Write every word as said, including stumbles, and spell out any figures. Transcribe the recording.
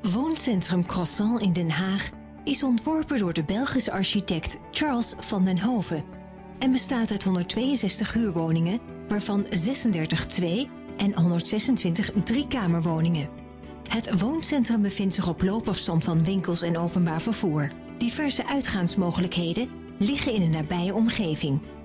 Wooncentrum Croissant in Den Haag is ontworpen door de Belgische architect Charles van den Hove en bestaat uit honderdtweeënzestig huurwoningen, waarvan zesendertig twee- en honderdzesentwintig driekamerwoningen. Het wooncentrum bevindt zich op loopafstand van winkels en openbaar vervoer. Diverse uitgaansmogelijkheden liggen in de nabije omgeving.